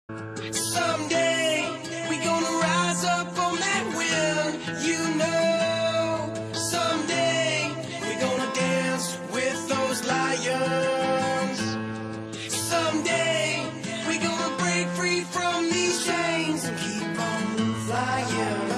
Someday we gonna rise up on that wind, you know. Someday we gonna dance with those lions. Someday we gonna break free from these chains and keep on flying.